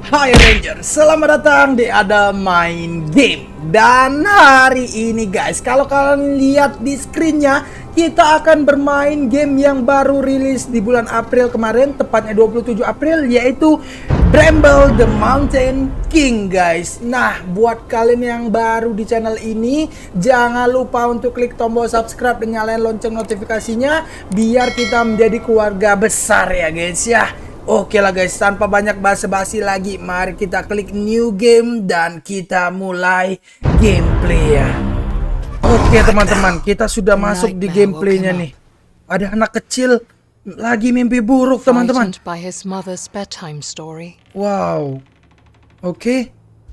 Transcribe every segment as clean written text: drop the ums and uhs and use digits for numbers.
Hai Ranger, selamat datang di Ada Main Game. Dan hari ini guys, kalau kalian lihat di screennya, kita akan bermain game yang baru rilis di bulan April kemarin, tepatnya 27 April, yaitu Bramble the Mountain King guys. Nah, buat kalian yang baru di channel ini, jangan lupa untuk klik tombol subscribe dan nyalain lonceng notifikasinya, biar kita menjadi keluarga besar ya guys ya. Oke lah guys, tanpa banyak basa-basi lagi, mari kita klik new game dan kita mulai gameplay ya. Oke teman-teman, kita sudah masuk di gameplaynya nih. Ada anak kecil lagi mimpi buruk teman-teman. Wow. Oke.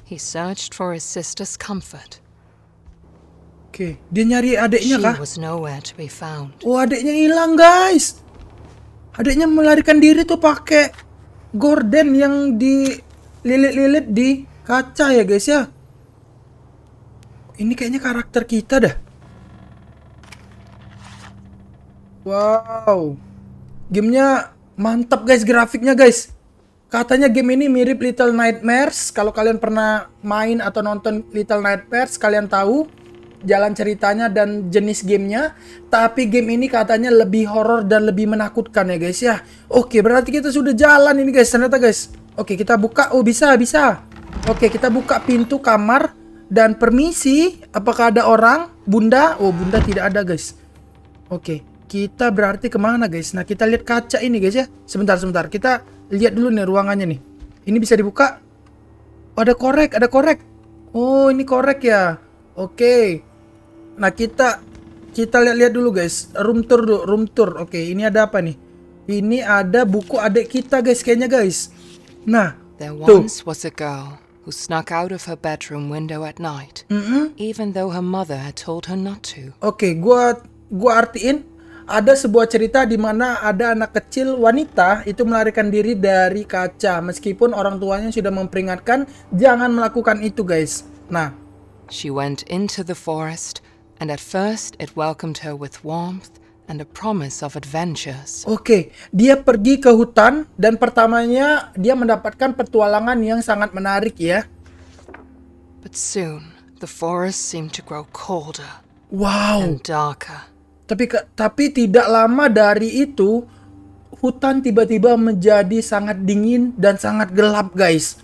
Oke, dia nyari adiknya kah? Oh, adiknya hilang guys. Adiknya melarikan diri tuh pakai gorden yang dililit-lilit di kaca ya guys ya. Ini kayaknya karakter kita dah. Wow. Gamenya mantap guys, grafiknya guys. Katanya game ini mirip Little Nightmares. Kalau kalian pernah main atau nonton Little Nightmares, kalian tahu jalan ceritanya dan jenis gamenya. Tapi game ini katanya lebih horor dan lebih menakutkan ya guys ya. Oke, berarti kita sudah jalan ini guys ternyata guys. Oke, kita buka. Oh, bisa. Oke, kita buka pintu kamar. Dan permisi, apakah ada orang? Bunda? Oh, bunda tidak ada guys. Oke, kita berarti kemana guys? Nah, kita lihat kaca ini guys ya. Sebentar. Kita lihat dulu nih ruangannya nih. Ini bisa dibuka. Oh, ada korek. Oh, ini korek ya. Oke. Nah, kita lihat dulu guys. Room tour. Oke, ini ada apa nih? Ini ada buku adik kita guys kayaknya guys. Nah, there once was a girl who snuck out of her bedroom window at night, even though her mother had told her not to. Oke, gua artiin. Ada sebuah cerita di mana ada anak kecil wanita itu melarikan diri dari kaca meskipun orang tuanya sudah memperingatkan jangan melakukan itu guys. Nah, she went into the forest, and at first it welcomed her with warmth and a promise of adventures. Oke, dia pergi ke hutan dan pertamanya dia mendapatkan petualangan yang sangat menarik ya. But soon the forest seemed to grow colder. Wow. And darker. Tapi tidak lama dari itu hutan tiba-tiba menjadi sangat dingin dan sangat gelap guys.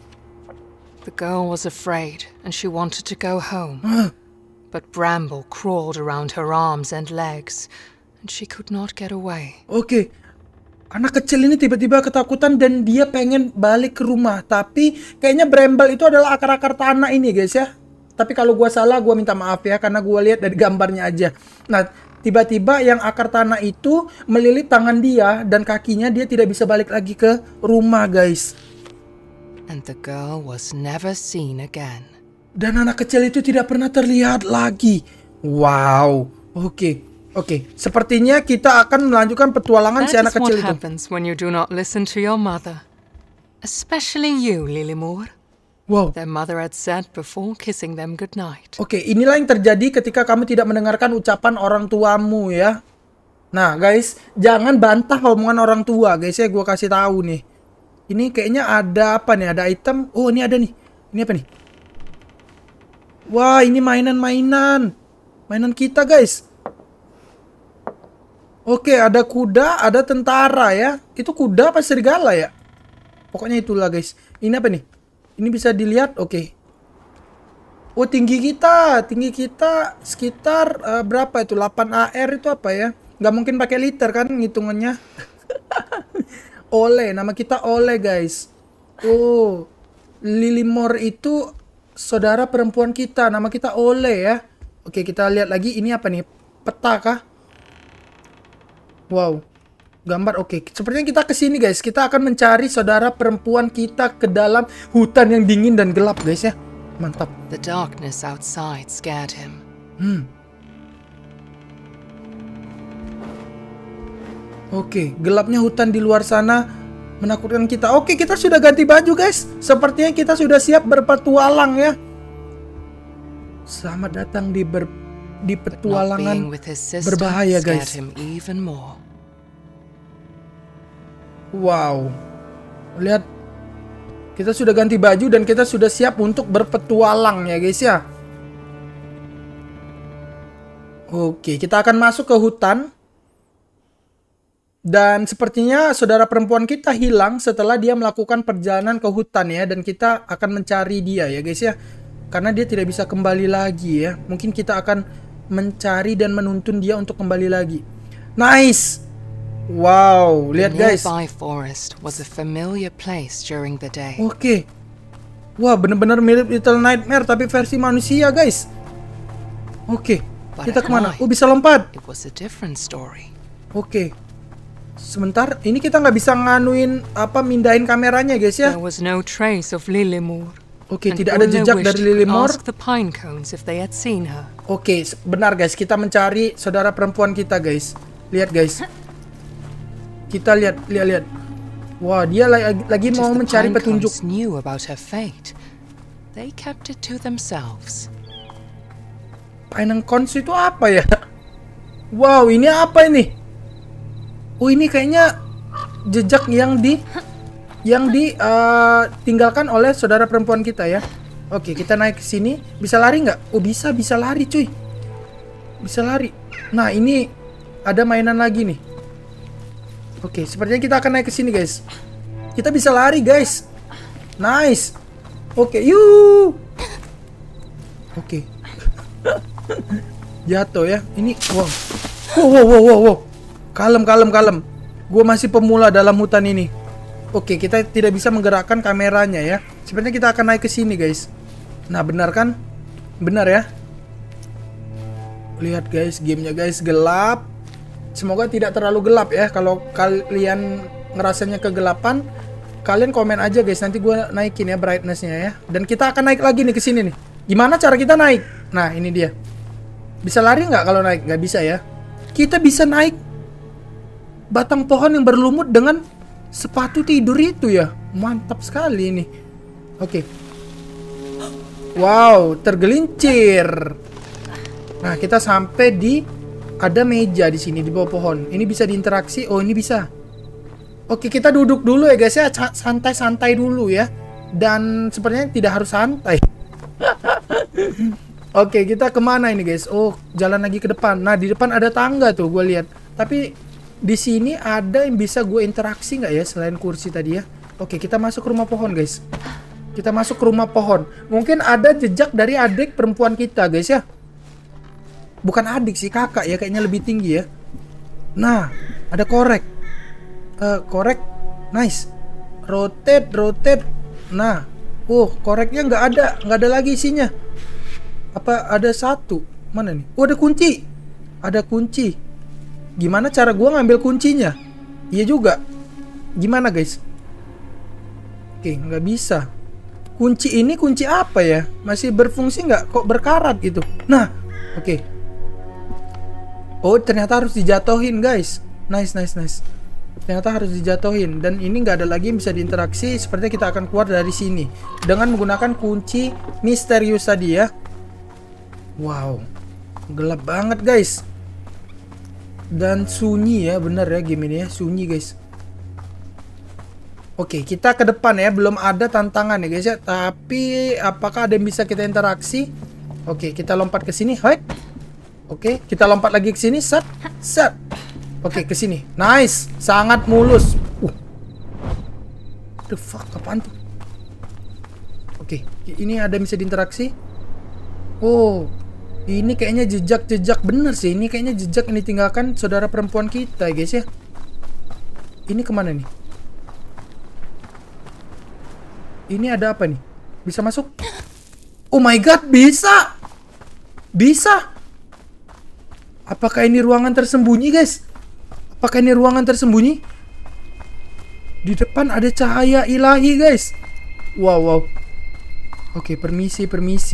The girl was afraid and she wanted to go home. But bramble crawled around her arms and legs, and she could not get away. Oke, anak kecil ini tiba-tiba ketakutan dan dia pengen balik ke rumah. Tapi kayaknya bramble itu adalah akar-akar tanah ini guys ya. Tapi kalau gua salah, gua minta maaf ya, karena gua lihat dari gambarnya aja. Nah, tiba-tiba yang akar tanah itu melilit tangan dia dan kakinya, dia tidak bisa balik lagi ke rumah guys. And the girl was never seen again. Dan anak kecil itu tidak pernah terlihat lagi. Wow. Oke. Sepertinya kita akan melanjutkan petualangan si anak kecil itu. That is what happens when you do not listen to your mother. Especially you, Lilymore. Wow. Their mother had said before kissing them goodnight. Oke, inilah yang terjadi ketika kamu tidak mendengarkan ucapan orang tuamu ya. Nah, guys, jangan bantah omongan orang tua, guys ya. Gua kasih tahu nih. Ini kayaknya ada apa nih? Ada item. Oh, ini ada nih. Ini apa nih? Wah, ini mainan kita guys. Oke, ada kuda, ada tentara ya. Itu kuda apa serigala ya? Pokoknya itulah guys. Ini apa nih? Ini bisa dilihat, oke. Oh, tinggi kita sekitar berapa itu? 8 AR itu apa ya? Nggak mungkin pakai liter kan ngitungannya. Ole, nama kita Ole guys. Oh, Lilymore itu saudara perempuan kita, nama kita Ole ya. Oke, kita lihat lagi, ini apa nih? Peta kah? Wow. Gambar, oke. Sepertinya kita kesini guys. Kita akan mencari saudara perempuan kita ke dalam hutan yang dingin dan gelap guys ya. Mantap. The darkness outside scared him. Oke, gelapnya hutan di luar sana menakutkan kita. Oke, kita sudah ganti baju guys. Sepertinya kita sudah siap berpetualang ya. Selamat datang di petualangan berbahaya guys. Wow. Lihat Kita sudah ganti baju dan kita sudah siap untuk berpetualang ya guys ya. Oke, kita akan masuk ke hutan. Dan sepertinya saudara perempuan kita hilang setelah dia melakukan perjalanan ke hutan ya. Dan kita akan mencari dia ya guys ya. Karena dia tidak bisa kembali lagi ya. Mungkin kita akan mencari dan menuntun dia untuk kembali lagi. Nice! Wow, lihat guys. Oke. Wah, bener-bener mirip Little Nightmare tapi versi manusia guys. Oke, kita kemana? Oh, bisa lompat. Oke. Sebentar, ini kita nggak bisa nganuin apa mindahin kameranya guys ya. Oke, tidak ada jejak dari Lillemore. Oke, benar guys, kita mencari saudara perempuan kita guys. Lihat guys. Kita lihat. Wah, dia lagi mau mencari petunjuk. Pinecones itu apa ya? Wow, ini apa ini? Oh, ini kayaknya jejak yang ditinggalkan oleh saudara perempuan kita ya. Oke, kita naik ke sini. Bisa lari nggak? Oh, bisa lari cuy. Bisa lari. Nah, ini ada mainan lagi nih. Oke, sepertinya kita akan naik ke sini guys. Kita bisa lari guys. Nice. Oke, yuk. Oke. Jatuh ya. Ini wow. Kalem. Gue masih pemula dalam hutan ini. Oke, kita tidak bisa menggerakkan kameranya ya. Sepertinya kita akan naik ke sini guys. Nah, benar kan? Benar ya. Lihat guys, gamenya guys gelap. Semoga tidak terlalu gelap ya. Kalau kalian ngerasanya kegelapan, kalian komen aja guys. Nanti gue naikin ya brightness-nya ya. Dan kita akan naik lagi nih ke sini nih. Gimana cara kita naik? Nah, ini dia. Bisa lari nggak kalau naik? Nggak bisa ya. Kita bisa naik batang pohon yang berlumut dengan sepatu tidur itu ya. Mantap sekali ini. Oke. Wow, tergelincir. Nah, kita sampai di ada meja di sini di bawah pohon. Ini bisa diinteraksi. Oh, ini bisa. Oke, kita duduk dulu ya guys ya. Santai-santai dulu ya. Dan sepertinya tidak harus santai. Oke, kita kemana ini guys? Oh, jalan lagi ke depan. Nah, di depan ada tangga tuh, gue lihat. Tapi di sini ada yang bisa gue interaksi nggak ya selain kursi tadi ya? Oke, kita masuk ke rumah pohon guys. Kita masuk ke rumah pohon. Mungkin ada jejak dari adik perempuan kita guys ya. Bukan adik sih, kakak ya, kayaknya lebih tinggi ya. Nah, ada korek. Korek, nice. Rotate. Nah, koreknya nggak ada lagi isinya. Apa ada satu? Mana nih? Oh, ada kunci. Ada kunci. Gimana cara gua ngambil kuncinya? Iya juga. Gimana guys? Oke, nggak bisa. Kunci ini kunci apa ya? Masih berfungsi nggak? Kok berkarat gitu? Nah, oke. Oh, ternyata harus dijatuhin guys. Nice. Ternyata harus dijatuhin. Dan ini nggak ada lagi yang bisa diinteraksi. Sepertinya kita akan keluar dari sini dengan menggunakan kunci misterius tadi ya. Wow, gelap banget guys. Dan sunyi ya, bener ya game ini ya, sunyi guys. Oke, kita ke depan ya. Belum ada tantangan ya guys ya. Tapi apakah ada yang bisa kita interaksi? Oke, kita lompat ke sini. Hai. Oke, kita lompat lagi ke sini. Set. Oke, ke sini. Nice, sangat mulus. The fuck, apaan tuh? Oke, ini ada yang bisa diinteraksi. Oh, ini kayaknya jejak bener sih. Ini kayaknya jejak yang ditinggalkan saudara perempuan kita guys ya. Ini kemana nih? Ini ada apa nih? Bisa masuk? Oh my god, bisa. Apakah ini ruangan tersembunyi guys? Apakah ini ruangan tersembunyi? Di depan ada cahaya ilahi guys. Wow. Oke, permisi.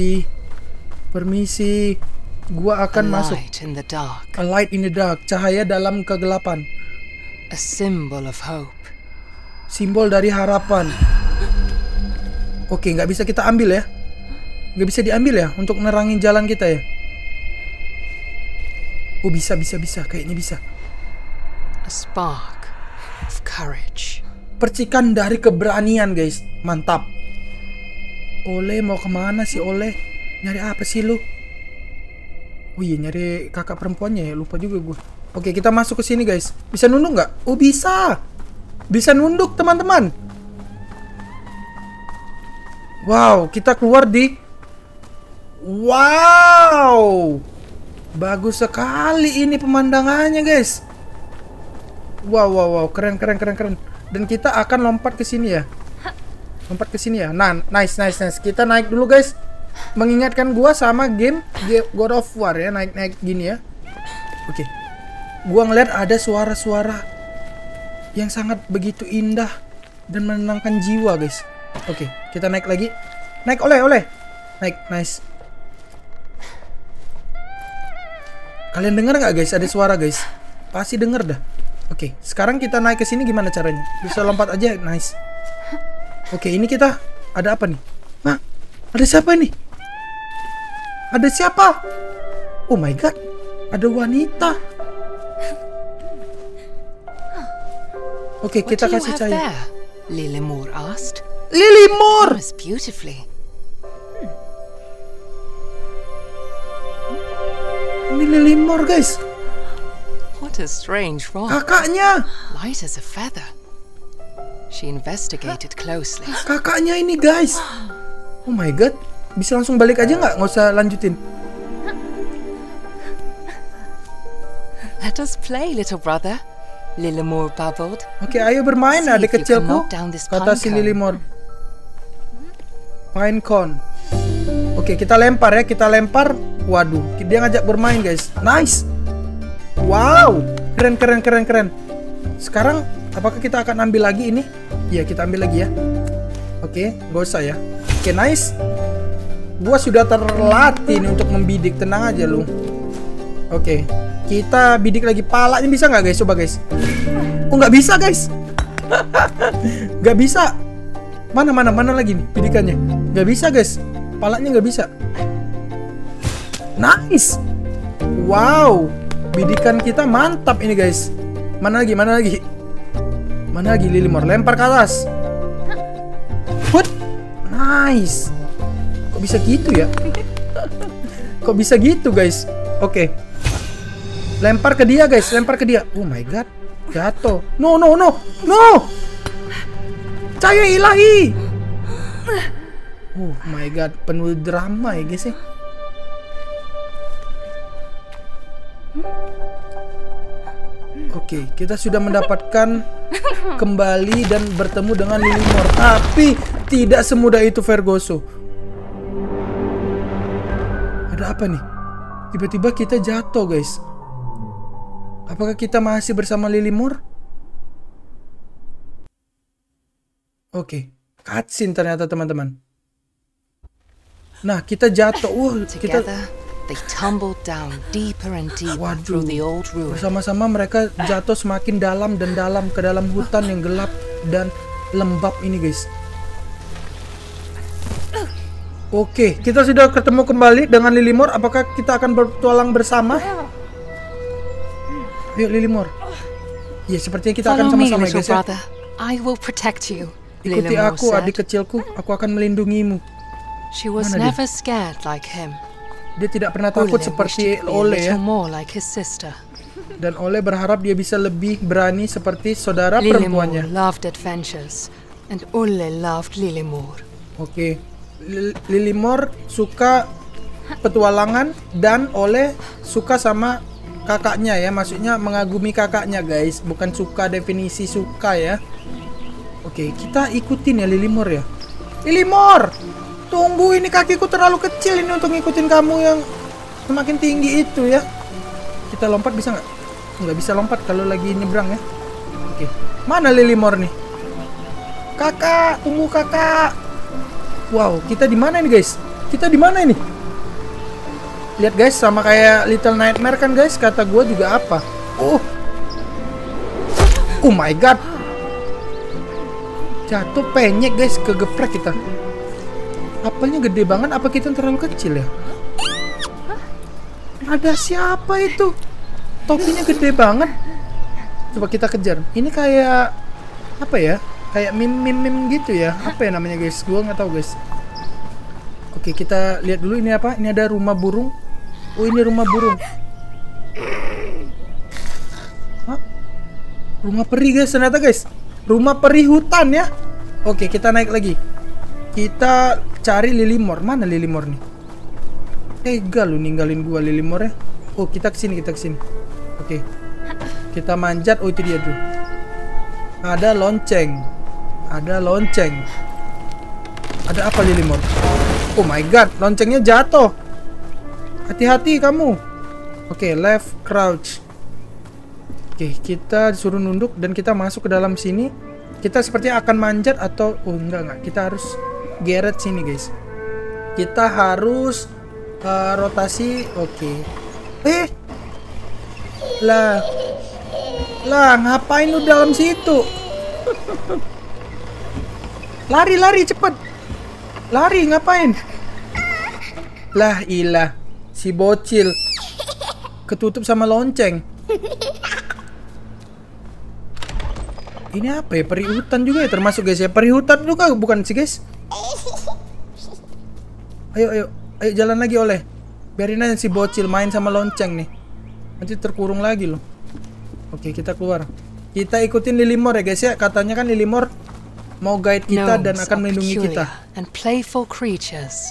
Gua akan masuk. A light in the dark. Cahaya dalam kegelapan. A symbol of hope. Simbol dari harapan. Oke, nggak bisa kita ambil ya. Nggak bisa diambil ya untuk nerangin jalan kita ya. Oh, bisa. Kayaknya bisa. A spark of courage. Percikan dari keberanian guys. Mantap. Oleh mau kemana sih Oleh? Nyari apa sih lu? Oh iya, nyari kakak perempuannya ya. Lupa juga gue. Oke, kita masuk ke sini guys. Bisa nunduk nggak? Oh bisa. Bisa nunduk teman-teman. Wow, kita keluar di... Wow, bagus sekali ini pemandangannya guys. Wow, keren. Dan kita akan lompat ke sini ya. Lompat ke sini ya. Nah, nice. Kita naik dulu guys. Mengingatkan gua sama game God of War ya, naik gini ya. Oke. Gua ngeliat ada suara-suara yang sangat begitu indah dan menenangkan jiwa guys. Oke, kita naik lagi. Naik oleh. Naik, nice. Kalian dengar nggak guys? Ada suara guys. Pasti denger dah. Oke, sekarang kita naik ke sini gimana caranya? Bisa lompat aja, nice. Oke, ini kita ada apa nih? Nah, ada siapa ini? Ada siapa? Oh my god, ada wanita. Oke, kita kasih cahaya. Lilimor asked. Lilimor! Beautifully. Ini Lilimor guys. What a strange rock. Kakaknya. Light as a feather. She investigated closely. Kakaknya ini guys. Oh my god. Bisa langsung balik aja nggak? Nggak usah lanjutin. Let us play, little brother. Lilimor babbled. Oke, ayo bermain adik kecilku. Kata si Lilimor. Pine cone. Oke, kita lempar ya. Kita lempar. Waduh, dia ngajak bermain guys. Nice. Wow, keren. Sekarang apakah kita akan ambil lagi ini? Iya, kita ambil lagi ya. Oke, gak usah ya. Oke, nice. Gua sudah terlatih nih untuk membidik. Tenang aja lu. Oke, kita bidik lagi. Palanya bisa nggak guys? Coba guys. Oh, nggak bisa guys. Nggak bisa. Mana lagi nih bidikannya? Nggak bisa guys. Palanya nggak bisa. Nice. Wow, bidikan kita mantap ini guys. Mana lagi Lilimor, lempar ke atas. What? Nice. Kok bisa gitu ya? Kok bisa gitu guys? Oke. Lempar ke dia guys, Oh my god, jatuh. No. Cahaya ilahi. Oh my god, penuh drama ya guys ya. Oke, kita sudah mendapatkan kembali dan bertemu dengan Lilimor. Tapi tidak semudah itu Vergoso. Ada apa nih? Tiba-tiba kita jatuh guys. Apakah kita masih bersama Lilimor? Oke, cutscene ternyata teman-teman. Nah, kita jatuh. Kita they tumbled down deeper and deeper through the old ruin. Bersama-sama mereka jatuh semakin dalam dan dalam ke dalam hutan yang gelap dan lembab ini, guys. Oke, kita sudah ketemu kembali dengan Lilimor. Apakah kita akan bertualang bersama? Ayo Lilimor. Ya, sepertinya kita akan sama-sama, guys ya. I will protect you. Ikuti aku, adik kecilku. Aku akan melindungimu. She was never scared like him. Dia tidak pernah takut seperti Oleh ya. Dan Oleh berharap dia bisa lebih berani seperti saudara perempuannya. Loved adventures and Oleh loved Lilimor. Oke. Lilimor suka petualangan dan Oleh suka sama kakaknya ya. Maksudnya mengagumi kakaknya, guys. Bukan suka definisi suka ya. Oke, kita ikutin ya Lilimor ya. Lilimor! Tunggu, ini kakiku terlalu kecil ini untuk ngikutin kamu yang semakin tinggi itu ya. Kita lompat bisa nggak? Nggak bisa lompat kalau lagi nyebrang ya. Oke, mana Lilimor nih? Kakak, tunggu kakak. Wow, kita di mana ini guys? Kita di mana ini? Lihat guys, sama kayak Little Nightmare kan guys. Kata gue juga apa? Oh my god. Jatuh penyek guys, kegeprek kita. Apelnya gede banget, apa kita terlalu kecil ya? Ada siapa itu? Topinya gede banget. Coba kita kejar. Ini kayak apa ya? kayak meme gitu ya. Apa ya namanya guys? Gua nggak tahu guys. Oke, kita lihat dulu ini apa? Ini ada rumah burung. Oh, ini rumah burung. Hah? Rumah peri guys, ternyata guys. Rumah peri hutan ya. Oke, kita naik lagi. Kita cari Lilimor. Mana Lilimor nih? Tega lu ninggalin gua Lilimor ya. Oh, kita kesini, kita kesini. Oke. Kita manjat. Oh, itu dia tuh. Ada lonceng. Ada lonceng. Ada apa Lilimor? Oh my god, loncengnya jatuh. Hati-hati kamu. Oke, left crouch. Oke, kita disuruh nunduk dan kita masuk ke dalam sini. Kita sepertinya akan manjat atau enggak. Kita harus geret sini, guys. Kita harus rotasi. Oke. Lah, ngapain lu dalam situ? Lari cepet. Lari ngapain? Lah ilah, si bocil ketutup sama lonceng. Ini apa ya? Peri hutan juga ya termasuk guys ya. Peri hutan juga bukan sih guys? Ayo jalan lagi Oleh. Biarin aja si bocil main sama lonceng nih. Nanti terkurung lagi loh. Oke, kita keluar. Kita ikutin Lilimor ya guys ya. Katanya kan Lilimor mau guide kita dan akan melindungi kita. And playful creatures.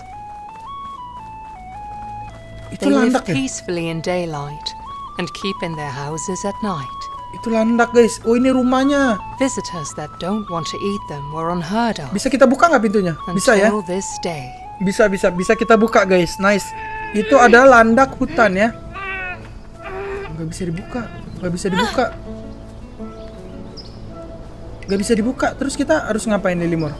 Itu They landak live ya? peacefully in daylight and keep in their houses at night. Itu landak guys. Oh, ini rumahnya. Visitors that don't want to eat them were unheard of. Bisa kita buka nggak pintunya? Bisa ya? Until this day. Bisa kita buka guys. Nice. Itu ada landak hutan ya. Nggak bisa dibuka. Terus kita harus ngapain nih Limor?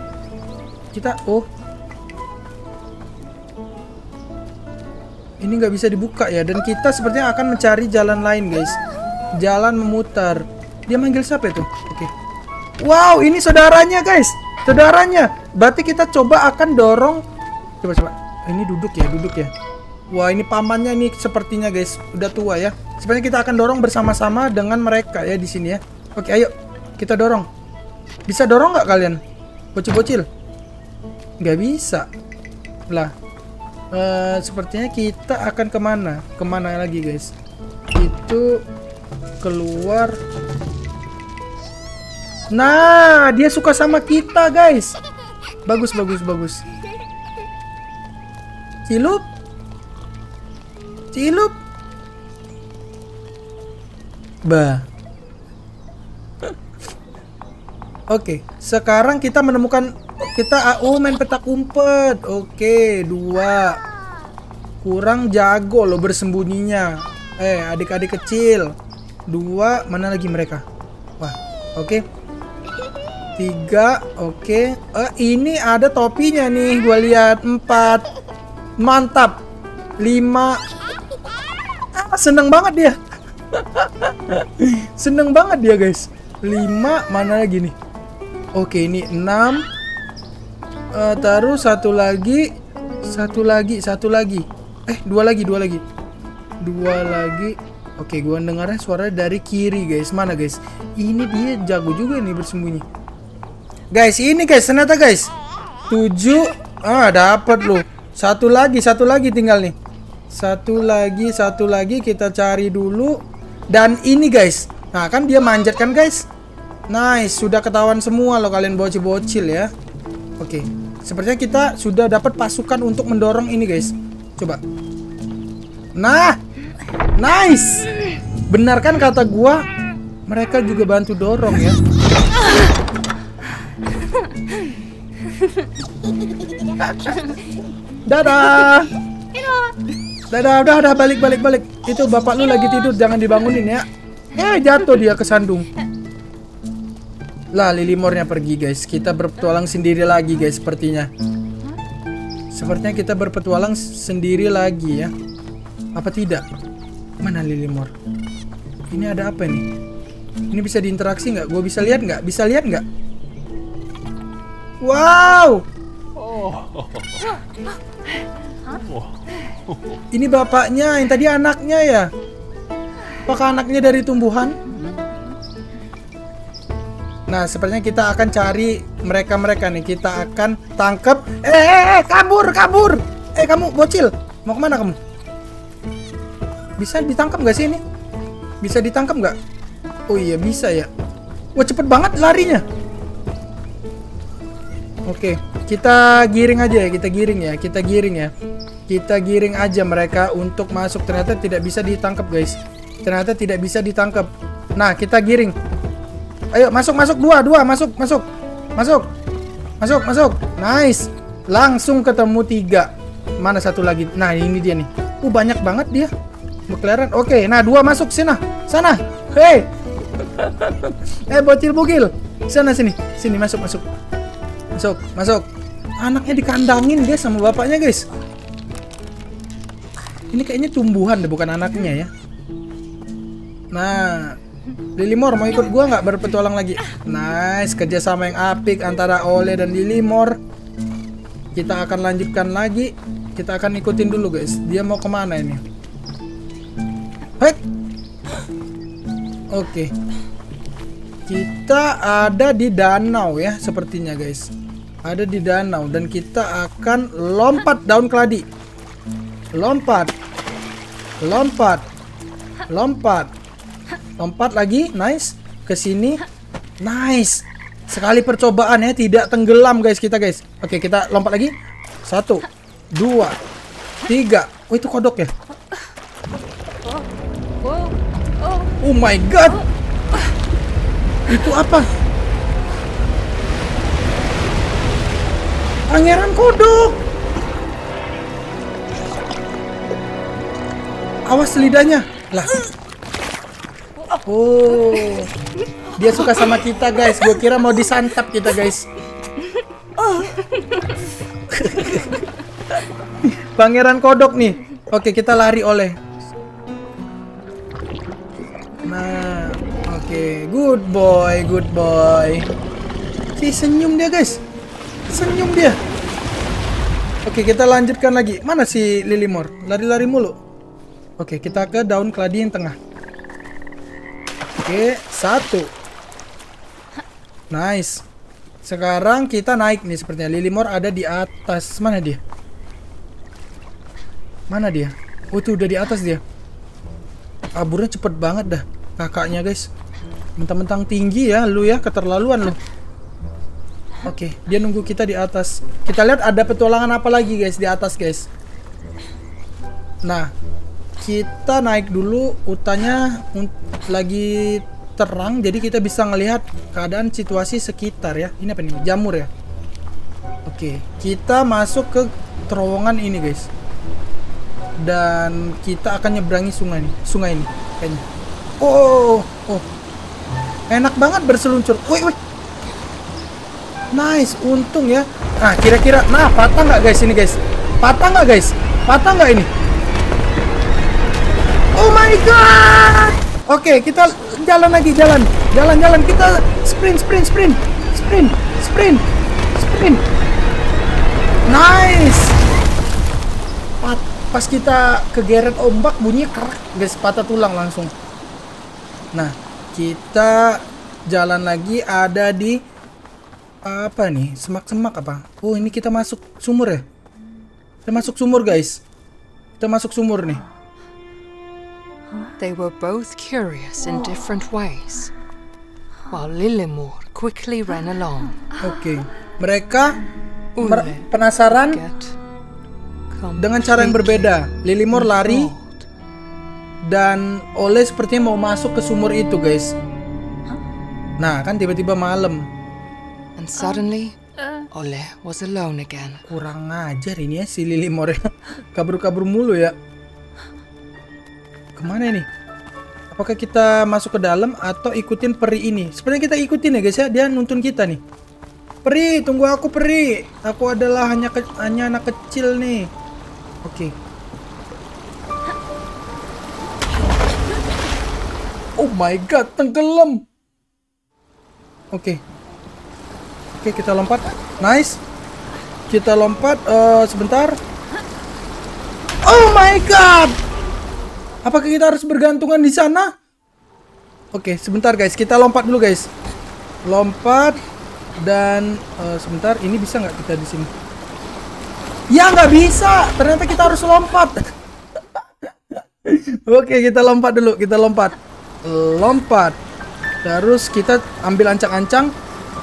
Ini nggak bisa dibuka ya. Dan kita sepertinya akan mencari jalan lain guys. Jalan memutar. Dia manggil siapa itu? Oke. Wow, ini saudaranya guys. Saudaranya. Berarti kita coba akan dorong. Coba. Ini duduk ya. Wah, ini pamannya nih sepertinya guys. Udah tua ya. Sepertinya kita akan dorong bersama-sama dengan mereka ya di sini ya. Oke, ayo. Kita dorong. Bisa dorong nggak kalian? Bocil-bocil? Nggak bisa. Lah. Sepertinya kita akan kemana? Kemana lagi guys? Itu keluar. Nah, dia suka sama kita guys. Bagus. Cilup. Bah. Oke, sekarang kita menemukan. Kita main petak umpet. Oke, 2. Kurang jago loh bersembunyinya. Adik-adik kecil. 2, mana lagi mereka? Wah, oke. 3, oke. Ini ada topinya nih, gua lihat. 4. Mantap. 5. Seneng banget dia. Seneng banget dia guys. 5, mana lagi nih? Oke, ini 6. Taruh 1 lagi. 2 lagi. Oke, gua dengarnya suara dari kiri guys. Mana guys? Ini dia jago juga nih bersembunyi. Guys, ini guys, ternyata guys. 7. Dapat loh. Satu lagi tinggal nih. Satu lagi kita cari dulu. Dan ini guys. Nah, kan dia manjat kan guys? Nice, sudah ketahuan semua loh kalian bocil-bocil ya. Oke, sepertinya kita sudah dapat pasukan untuk mendorong ini guys. Coba. Nah, nice. Benar kan kata gua? Mereka juga bantu dorong ya. Dadah. Udah balik. Itu bapak lu lagi tidur, jangan dibangunin ya. Jatuh dia kesandung. Lah, Lilimornya pergi guys. Kita berpetualang sendiri lagi guys sepertinya. Sepertinya kita berpetualang sendiri lagi ya. Apa tidak? Mana Lilimor? Ini ada apa nih? Ini bisa diinteraksi nggak? Gue bisa lihat nggak? Wow! Ini bapaknya, yang tadi anaknya ya? Apakah anaknya dari tumbuhan? Nah, sepertinya kita akan cari mereka-mereka nih. Kita akan tangkap. Kabur. Kamu bocil. Mau kemana kamu? Bisa ditangkap nggak sih ini? Bisa ditangkap nggak? Oh iya, bisa ya. Wah, cepet banget larinya. Oke, kita giring aja ya. Kita giring aja mereka untuk masuk. Ternyata tidak bisa ditangkap, guys. Nah, kita giring. Ayo, masuk. Dua, masuk. Nice. Langsung ketemu 3. Mana satu lagi? Nah, ini dia nih. Banyak banget dia. Berkeliaran. Oke, nah 2 masuk sana. Hei. Bocil bugil. Sini. Masuk. Anaknya dikandangin guys sama bapaknya, guys. Ini kayaknya tumbuhan deh, bukan anaknya ya. Nah, Lilimor mau ikut gua nggak berpetualang lagi? Nice, kerjasama yang apik antara Oleh dan Lilimor. Kita akan lanjutkan lagi. Kita akan ikutin dulu, guys. Dia mau kemana ini? Hei. Oke. Kita ada di danau ya, sepertinya, guys. Ada di danau dan kita akan lompat daun keladi. Lompat lagi. Nice. Ke sini. Nice. Sekali percobaan ya, tidak tenggelam guys kita, guys. Oke, kita lompat lagi. 1 2 3. Oh, itu kodok ya? Oh my god. Itu apa? Pangeran kodok. Awas lidahnya. Lah. Oh. Dia suka sama kita, guys. Gue kira mau disantap kita, guys. Pangeran kodok nih. Oke, kita lari Oleh. Nah, oke. Good boy. Senyum dia, guys. Oke, kita lanjutkan lagi. Mana si Lilimor? Lari-lari mulu. Oke, kita ke daun keladi yang tengah. Oke, 1. Nice. Sekarang kita naik nih sepertinya. Lilimor ada di atas. Mana dia? Oh, tuh udah di atas dia. Aburnya cepet banget dah kakaknya, guys. Mentang-mentang tinggi ya lu ya, keterlaluan lu. Oke, dia nunggu kita di atas. Kita lihat ada petualangan apa lagi, guys, di atas, guys. Nah, kita naik dulu. Hutannya lagi terang, jadi kita bisa ngelihat keadaan situasi sekitar ya. Ini apa nih? Jamur ya. Oke, kita masuk ke terowongan ini, guys. Dan kita akan nyeberangi sungai ini kayaknya. Oh. Enak banget berseluncur. Woi. Nice, untung ya. Nah, kira-kira patah nggak guys ini, guys? Patah nggak ini? Oh my god. Oke, kita jalan lagi, jalan. Kita sprint. Nice. Pas kita kegeret ombak bunyinya kerak, guys, patah tulang langsung. Nah, kita jalan lagi, ada di apa nih? Semak-semak apa? Oh, ini kita masuk sumur ya? Kita masuk sumur, guys. Kita masuk sumur nih. They were both curious in different ways, while Lilimor quickly ran along. Oke, mereka penasaran dengan cara yang berbeda. Lilimor lari dan Oleh sepertinya mau masuk ke sumur itu, guys. Nah, kan tiba-tiba malam. And suddenly, Oleh was alone again. Kurang ngajar ini ya si Lilimor ya. Kabur-kabur mulu ya. Kemana nih? Apakah kita masuk ke dalam atau ikutin peri ini? Sepertinya kita ikutin ya, guys ya. Dia nuntun kita nih. Peri, tunggu aku, Peri. Aku adalah hanya anak kecil nih. Oke. Oh my god, tenggelam. Oke, kita lompat. Nice. Kita lompat sebentar. Oh my god. Apakah kita harus bergantungan di sana? Oke, sebentar guys. Kita lompat dulu, guys. lompat dan sebentar, ini bisa nggak kita di sini? Ya nggak bisa, ternyata kita harus lompat. Oke, kita lompat dulu, kita lompat. Terus kita ambil ancang-ancang,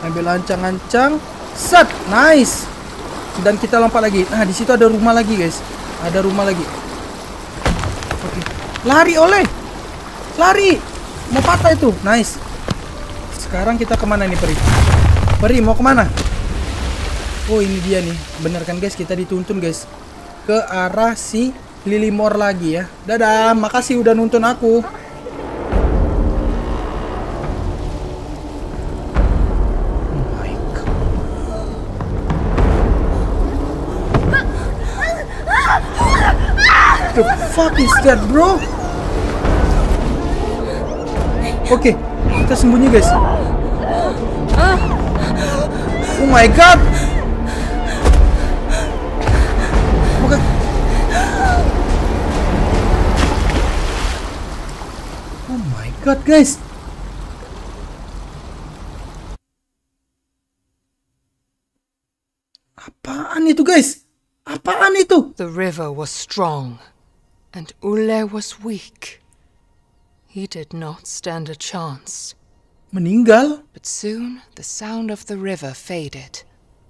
set, nice. Dan kita lompat lagi. Nah, di situ ada rumah lagi, guys. Ada rumah lagi. Oke, lari oleh, lari, mau patah itu, nice. Sekarang kita kemana nih, Peri? Peri mau kemana? Oh, ini dia nih, bener kan guys, kita dituntun guys ke arah si Lilimore lagi ya. Dadah, makasih udah nuntun aku. Oh my god. The fuck is that, bro? Oke, kita sembunyi guys. Oh my god. Bukan. Oh my god, guys. Apaan itu, guys? Apaan itu? The river was strong, and Ulle was weak. He did not stand a chance. Meninggal? But soon the sound of the river faded.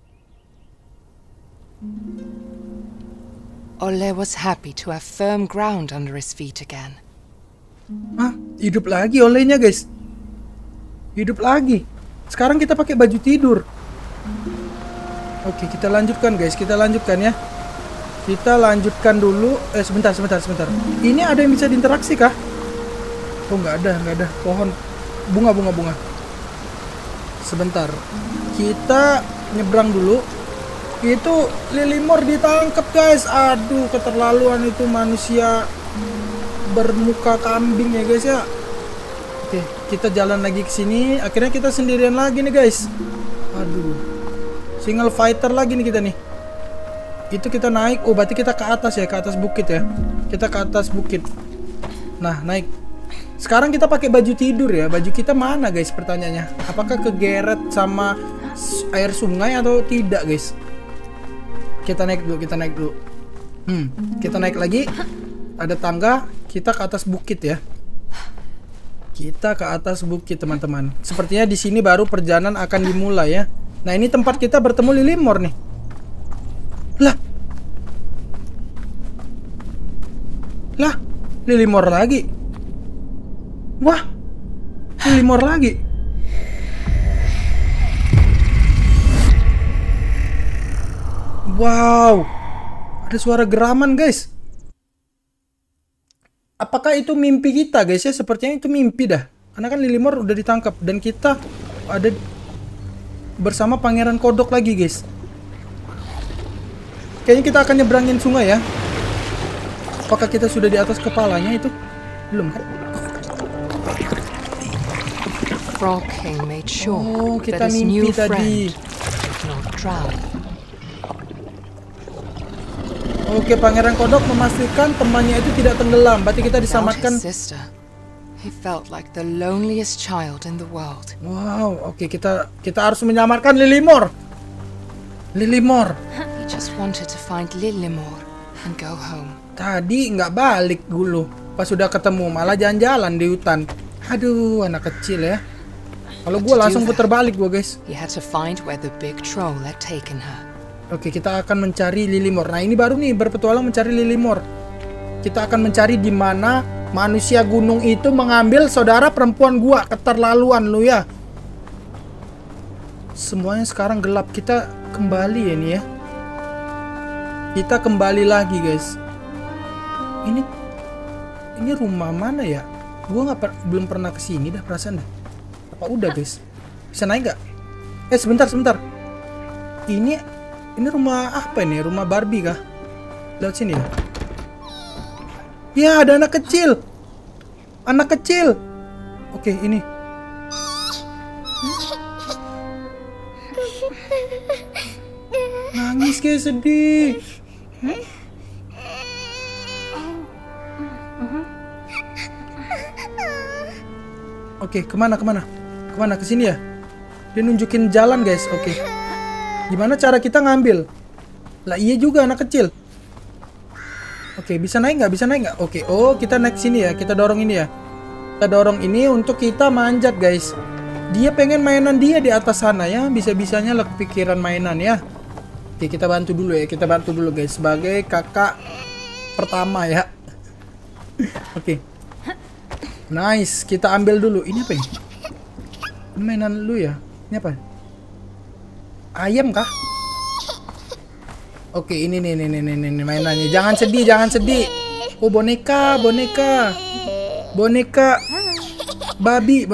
Olle was happy to have firm ground under his feet again. Hah? Hidup lagi olehnya, guys. Hidup lagi. Sekarang kita pakai baju tidur. Oke, kita lanjutkan, guys. Kita lanjutkan ya. Kita lanjutkan dulu. Sebentar. Ini ada yang bisa diinteraksi kah? Oh, nggak ada. Pohon. Bunga. Sebentar. Kita nyebrang dulu. Itu Lilimore ditangkap, guys. Aduh, keterlaluan itu manusia bermuka kambing ya, guys ya. Oke, kita jalan lagi ke sini. Akhirnya kita sendirian lagi nih, guys. Aduh. Single fighter lagi nih kita nih. Itu kita naik. Oh, berarti kita ke atas ya, ke atas bukit ya. Kita ke atas bukit. Nah, naik. Sekarang kita pakai baju tidur ya. Baju kita mana, guys? Pertanyaannya. Apakah kegeret sama air sungai atau tidak, guys? Kita naik dulu. Kita naik lagi. Ada tangga. Kita ke atas bukit ya. Kita ke atas bukit, teman-teman. Sepertinya di sini baru perjalanan akan dimulai ya. Nah, ini tempat kita bertemu Lilimore nih. Lah, Lilimore lagi. Wah, Lilimore lagi. Wow, ada suara geraman, guys. Apakah itu mimpi kita, guys ya? Sepertinya itu mimpi dah. Karena kan Lilimore udah ditangkap dan kita ada bersama Pangeran Kodok lagi, guys. Kayaknya kita akan nyebrangin sungai ya. Apakah kita sudah di atas kepalanya itu? Belum kan? Frog King made sure kita that his mimpi new tadi. friend did not drown. Oke, Pangeran Kodok memastikan temannya itu tidak tenggelam. Berarti kita Without diselamatkan. his sister, he felt like the loneliest child in the world. Wow, oke, kita harus menyelamatkan Lilimore. He just wanted to find Lilimore and go home. Tadi nggak balik dulu. Pas sudah ketemu malah jalan-jalan di hutan. Aduh, anak kecil ya. Kalau gue langsung putar balik gue, guys. He had to find where the big troll had taken her. Oke, kita akan mencari Lilimore. Nah, ini baru nih berpetualang mencari Lilimore. Kita akan mencari di mana manusia gunung itu mengambil saudara perempuan gua. Keterlaluan lu ya. Semuanya sekarang gelap. Kita kembali ya nih ya. Kita kembali lagi, guys. Ini rumah mana ya? Gua belum pernah kesini dah perasaan dah. Apa udah, guys? Bisa naik nggak? Sebentar. Ini rumah apa ini? Rumah Barbie kah? Lihat sini ya. Ya, ada anak kecil. Oke, ini. Nangis, guys, sedih. Oke, kemana? Ke sini ya? Dia nunjukin jalan guys. Oke. Gimana cara kita ngambil? Lah iya juga anak kecil. Oke, bisa naik nggak? Bisa naik nggak? Oke. Oh, kita naik sini ya. Kita dorong ini ya. Kita dorong ini untuk kita manjat guys. Dia pengen mainan dia di atas sana ya. Bisa-bisanya lah kepikiran mainan ya. Oke, kita bantu dulu ya. Kita bantu dulu guys. Sebagai kakak pertama ya. Oke. Nice. Kita ambil dulu. Ini apa ini? Mainan lu ya. Ini apa? Ayam kah? Oke, ini nih mainannya. Jangan sedih, jangan sedih. Oh, boneka. Boneka babi.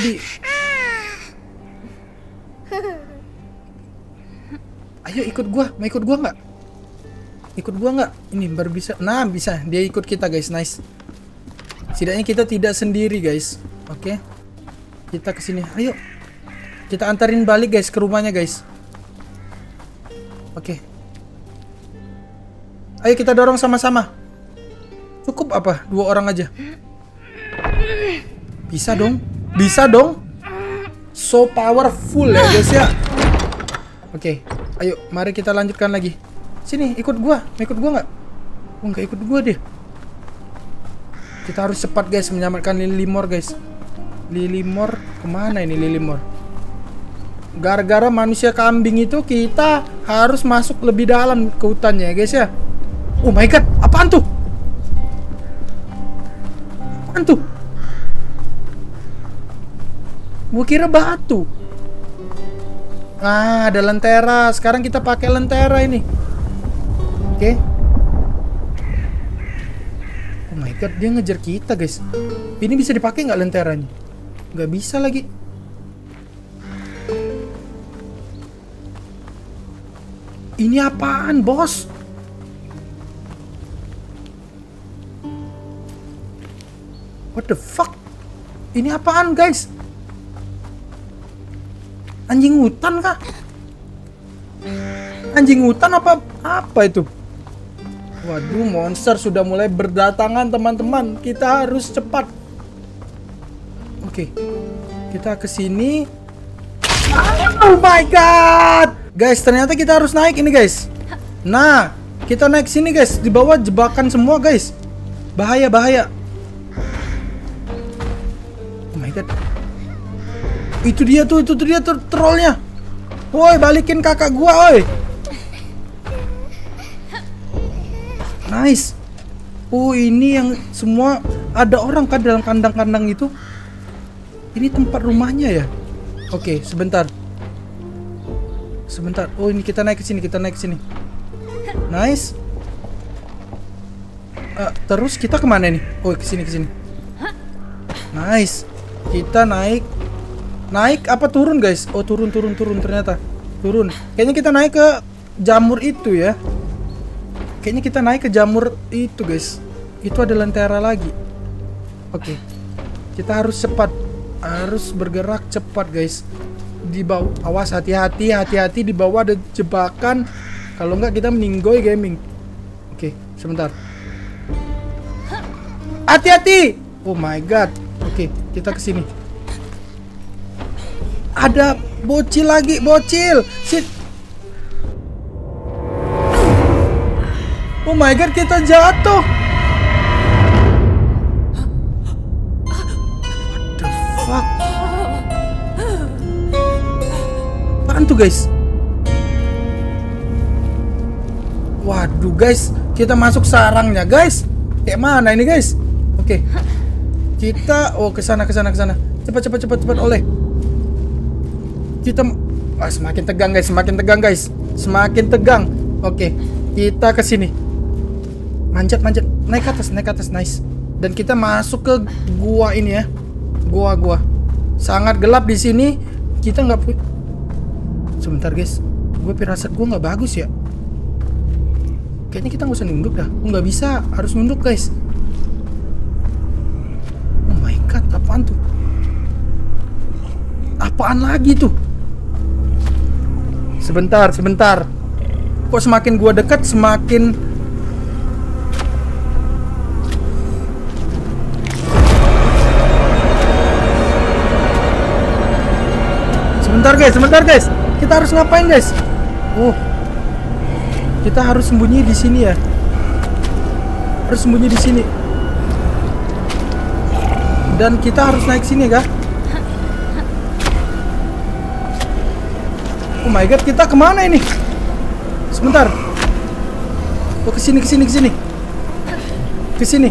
Ayo ikut gua. Mau ikut gua nggak? Ikut gua nggak? Ini baru bisa. Nah, bisa. Dia ikut kita, guys. Nice. Setidaknya kita tidak sendiri, guys. Oke. Kita kesini. Ayo. Kita antarin balik, guys, ke rumahnya, guys. Oke. Ayo kita dorong sama-sama. Cukup apa? 2 orang aja. Bisa dong. Bisa dong. So powerful ya guys ya. Oke. Ayo mari kita lanjutkan lagi. Sini ikut gua. Mau ikut gua nggak? Oh nggak ikut gua deh. Kita harus cepat guys menyelamatkan Lilimor guys. Lilimor kemana ini Lilimor? Gara-gara manusia kambing itu kita harus masuk lebih dalam ke hutannya ya guys ya. Oh my god, apaan tuh? Apaan tuh? Gua kira batu. Ah, ada lentera. Sekarang kita pakai lentera ini. Oke. Oh my god, dia ngejar kita, guys. Ini bisa dipakai nggak lenteranya? Nggak bisa lagi. Ini apaan, bos? What the fuck? Ini apaan, guys? Anjing hutan kah? Anjing hutan apa itu? Waduh, monster sudah mulai berdatangan, teman-teman. Kita harus cepat. Oke. Kita ke sini. Oh my god. Guys, ternyata kita harus naik ini, guys. Nah, kita naik sini, guys. Di bawah jebakan semua, guys. Bahaya. Itu dia tuh trollnya. Woi, balikin kakak gua, woi. Nice. Oh, ini yang semua ada orang kan dalam kandang-kandang itu. Ini tempat rumahnya ya. Oke, sebentar. Oh, ini kita naik ke sini, Nice. Terus kita kemana nih? Oh, ke sini. Nice. Kita naik apa turun guys? Oh turun ternyata. Turun. Kayaknya kita naik ke jamur itu ya. Guys. Itu ada lentera lagi. Oke. Kita harus cepat. Harus bergerak cepat guys. Di bawah, awas hati-hati di bawah ada jebakan. Kalau enggak kita meninggoy gaming. Oke, sebentar. Hati-hati. Oh my god. Oke, kita kesini. Ada bocil lagi, Shit. Oh my god, kita jatuh. What the fuck? Apaan tuh, guys? Waduh, guys, kita masuk sarangnya, guys. Kayak mana ini, guys? Oke. Kita ke sana. Cepat oleh. Kita semakin tegang guys. Oke, kita ke sini. Manjat. Naik ke atas. Nice. Dan kita masuk ke gua ini ya. Gua. Sangat gelap di sini. Kita nggak Sebentar guys. Gue pirasat gua nggak bagus ya. Kayaknya kita nggak usah nunduk dah. Nggak bisa, harus nunduk guys. Oh my god, apaan tuh? Apaan lagi tuh? Sebentar. Kok semakin gua dekat semakin Sebentar guys. Kita harus ngapain guys? Oh, kita harus sembunyi di sini ya. Harus sembunyi di sini. Dan kita harus naik sini kah? Oh my god, kita kemana ini? Sebentar. Oh, kesini. Kesini.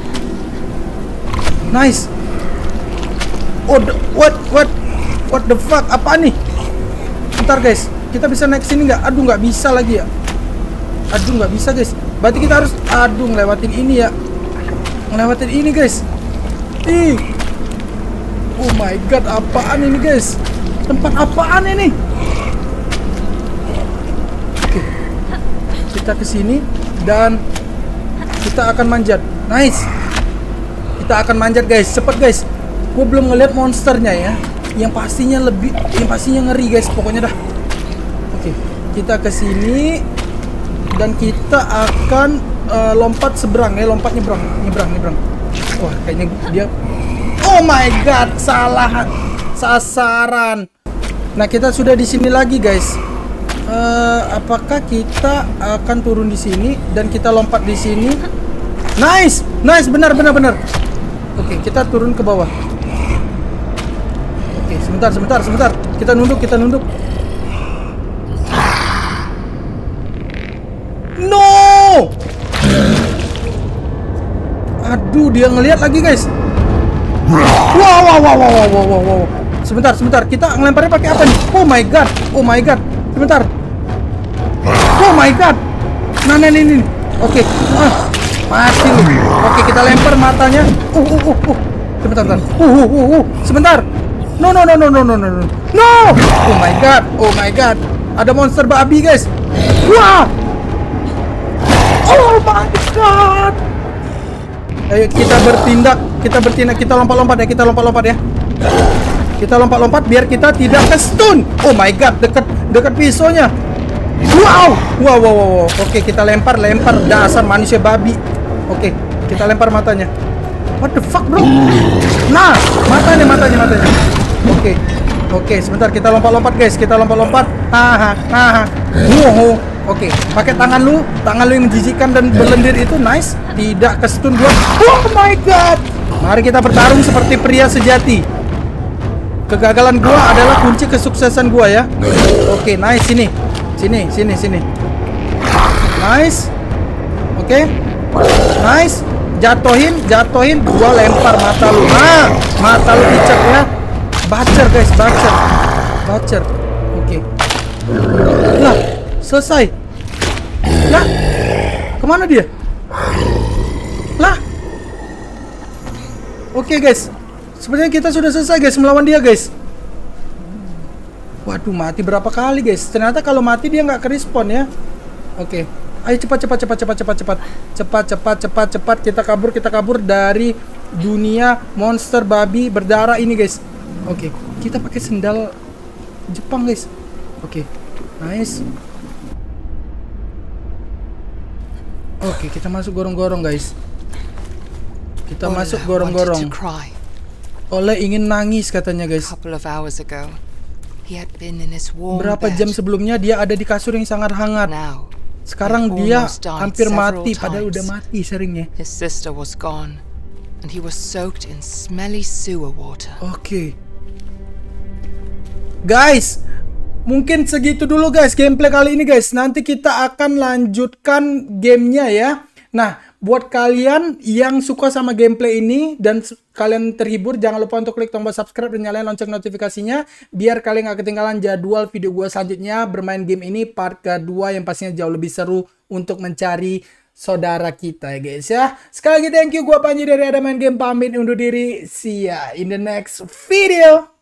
Nice. Oh, what the fuck? Apa nih? Bentar guys, kita bisa naik sini nggak? Aduh, nggak bisa lagi ya. Aduh, nggak bisa guys. Berarti kita harus, ngelewatin ini ya. Ngelewatin ini guys. Ih. Oh my god, apaan ini guys? Tempat apaan ini? Oke. Kita kesini dan kita akan manjat. Nice. Kita akan manjat guys, cepet guys. Gue belum ngeliat monsternya ya. Yang pastinya ngeri guys, pokoknya dah. Oke, kita ke sini dan kita akan lompat seberang ya, lompat nyebrang. Wah, kayaknya dia. Oh my god, salah sasaran. Nah, kita sudah di sini lagi guys. Apakah kita akan turun di sini dan kita lompat di sini? Nice, benar. Oke, kita turun ke bawah. Oke, sebentar. Kita nunduk. No! Aduh, dia ngelihat lagi, guys. Wow. Sebentar. Kita ngelemparnya pakai apa nih? Oh my god. Sebentar. Oh my god. Nah, ini. Oke. Mati lu. Oke, kita lempar matanya. Sebentar. Sebentar. No. Oh my god. Ada monster babi, guys. Wah. Oh my god. Ayo kita bertindak. Kita lompat-lompat ya. Kita lompat biar kita tidak ke-stun. Oh my god, dekat pisaunya. Wow. Oke, kita lempar dasar manusia babi. Oke, kita lempar matanya. What the fuck, bro? Nah, matanya. Oke, sebentar, kita lompat guys. Haha. Wow. Oke, pakai tangan lu yang menjijikan dan berlendir itu. Nice. Tidak ke-stun gua. Oh my god. Mari kita bertarung seperti pria sejati. Kegagalan gua adalah kunci kesuksesan gua ya. Oke, nice. Sini. Nice. Oke. Nice. Jatohin. Gua lempar mata lu. Nah, mata lu dicek ya. Bacer guys, bacer. Oke. Lah, selesai. Lah, kemana dia? Lah. Oke guys, sebenarnya kita sudah selesai guys melawan dia guys. Waduh, mati berapa kali guys? Ternyata kalau mati dia nggak ke-respawn ya. Oke, ayo cepat. Kita kabur dari dunia monster babi berdarah ini guys. Oke, kita pakai sendal Jepang guys. Oke, nice. Oke, kita masuk gorong-gorong guys. Ole ingin nangis katanya guys. Berapa jam sebelumnya dia ada di kasur yang sangat hangat. Sekarang dia hampir mati, padahal udah mati seringnya. Oke. Guys, mungkin segitu dulu guys gameplay kali ini guys. Nanti kita akan lanjutkan gamenya ya. Nah, buat kalian yang suka sama gameplay ini dan kalian terhibur, jangan lupa untuk klik tombol subscribe dan nyalain lonceng notifikasinya biar kalian gak ketinggalan jadwal video gue selanjutnya bermain game ini part kedua yang pastinya jauh lebih seru untuk mencari saudara kita ya guys ya. Sekali lagi thank you, gue Panji dari Ada Main Game pamit undur diri. See ya in the next video.